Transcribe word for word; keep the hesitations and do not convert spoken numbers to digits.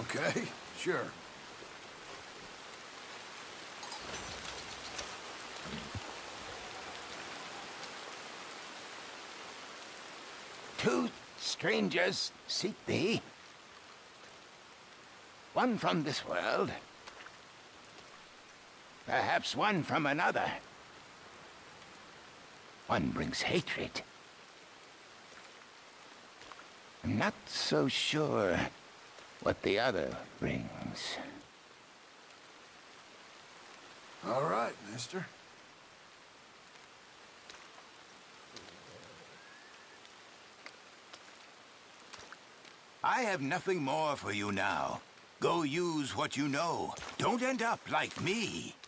Okay, sure. Two strangers seek thee. One from this world. Perhaps one from another. One brings hatred. I'm not so sure what the other brings. All right, mister. I have nothing more for you now. Go use what you know. Don't end up like me.